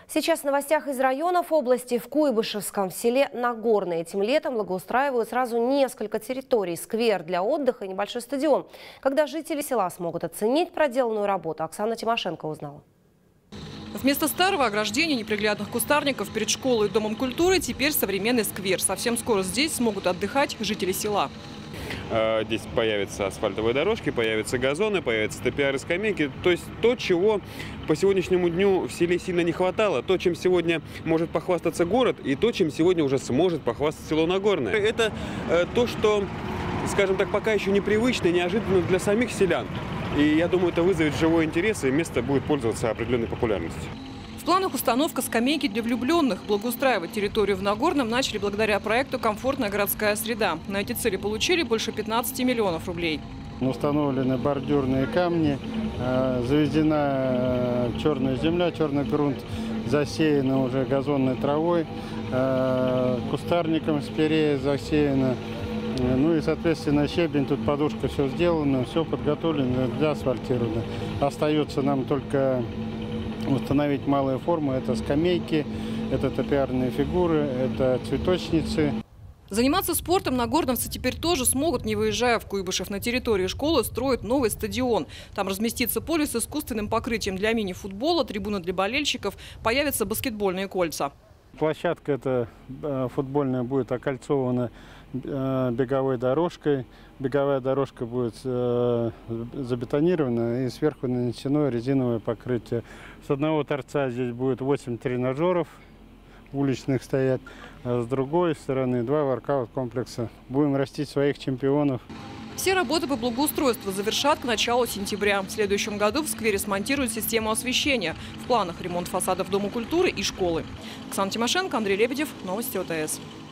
Сейчас в новостях из районов области. В Куйбышевском селе Нагорное этим летом благоустраивают сразу несколько территорий: сквер для отдыха и небольшой стадион. Когда жители села смогут оценить проделанную работу, Оксана Тимошенко узнала. Вместо старого ограждения неприглядных кустарников перед школой и домом культуры теперь современный сквер. Совсем скоро здесь смогут отдыхать жители села. Здесь появятся асфальтовые дорожки, появятся газоны, появятся топиары, скамейки. То есть то, чего по сегодняшнему дню в селе сильно не хватало, то, чем сегодня может похвастаться город, и то, чем сегодня уже сможет похвастаться село Нагорное. Это то, что, скажем так, пока еще непривычно и неожиданно для самих селян. И я думаю, это вызовет живой интерес, и место будет пользоваться определенной популярностью. В планах установка скамейки для влюбленных. Благоустраивать территорию в Нагорном начали благодаря проекту «Комфортная городская среда». На эти цели получили больше 15 миллионов рублей. Установлены бордюрные камни, заведена черная земля, черный грунт, засеяна уже газонной травой, кустарником спирея засеяно. Ну и, соответственно, щебень, тут подушка, все сделано, все подготовлено для асфальтирования. Остается нам только установить малые формы. Это скамейки, это топиарные фигуры, это цветочницы. Заниматься спортом нагорновцы теперь тоже смогут, не выезжая в Куйбышев. На территории школы строят новый стадион. Там разместится поле с искусственным покрытием для мини-футбола, трибуны для болельщиков, появятся баскетбольные кольца. Площадка эта футбольная будет окольцована беговой дорожкой. Беговая дорожка будет забетонирована и сверху нанесено резиновое покрытие. С одного торца здесь будет 8 тренажеров уличных стоять, а с другой стороны 2 воркаут-комплекса. Будем растить своих чемпионов. Все работы по благоустройству завершат к началу сентября. В следующем году в сквере смонтируют систему освещения. В планах ремонт фасадов Дома культуры и школы. Оксана Тимошенко, Андрей Лебедев. Новости ОТС.